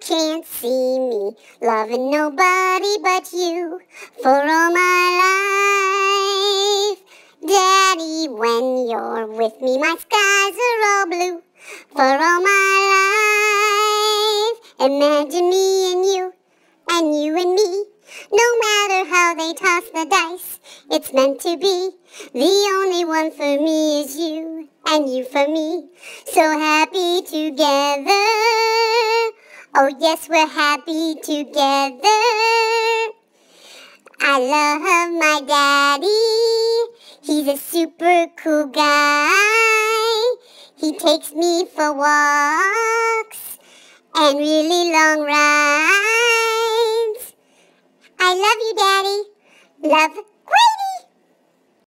can't see me loving nobody but you for all my life. Daddy, when you're with me, my skies are all blue for all my life. Imagine me and you and me. No matter how they toss the dice, it's meant to be. The only one for me is you, and you for me. So happy together. Oh yes, we're happy together. I love my daddy. He's a super cool guy. He takes me for walks and really long rides. I love you, Daddy. Love, Grady.